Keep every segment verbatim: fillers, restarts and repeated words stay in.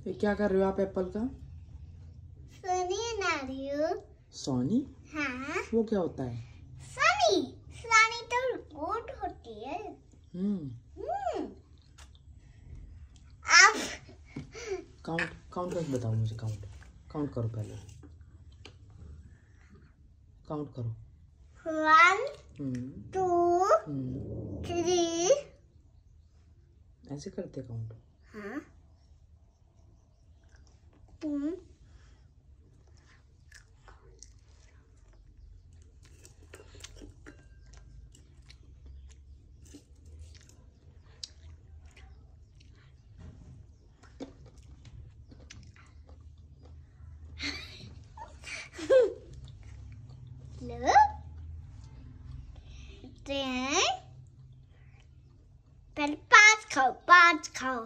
ये क्या कर रहे हो आप एप्पल का? सोनी बना रही हूँ। सोनी? हाँ। वो क्या होता है? सोनी सोनी तो गुड होती है। हम्म हम्म। आप काउंट काउंट करके बताओ मुझे। काउंट काउंट करो पहले। काउंट करो। One hmm two hmm three. ऐसे करते काउंट? हाँ। हम्म। लो पहले पाँच खाओ, पाँच खाओ।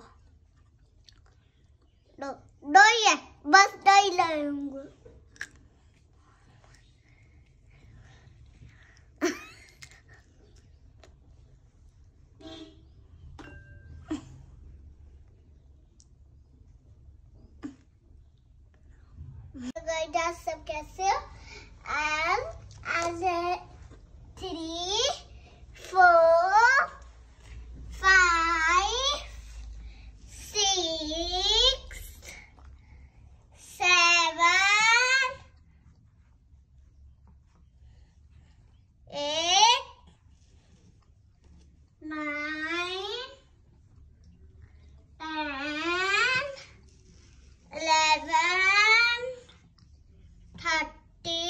दो दो ही है, बस दो ही लाऊंगा। गाइस सब कैसे हो? And as a three, four, five, six, seven, eight, nine, ten, eleven, thirty,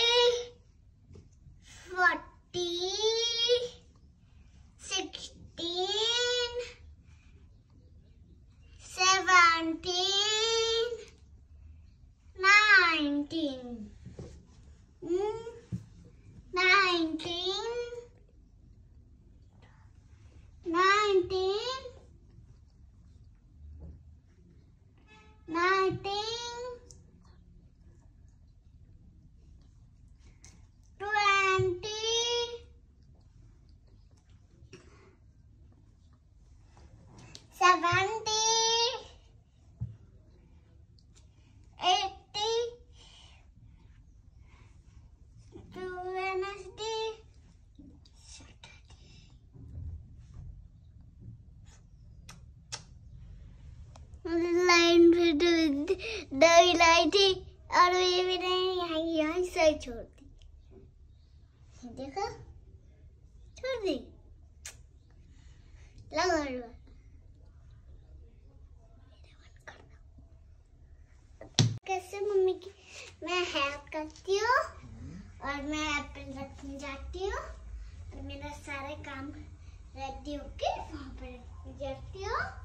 forty, sixteen, seventeen, nineteen, hmm, nineteen, nineteen, nineteen, twenty, seventy, eighty, Wednesday, Saturday. Line पे दो लाई थी और ये भी नहीं, यहाँ यहाँ से छोड़ दी। देखो छोड़ दी। लगा लो। कैसे मम्मी की मैं हेल्प करती हूँ और मैं एप्पल रखने जाती हूँ और मेरा सारे काम रेडी होके वहाँ पर जाती हूँ।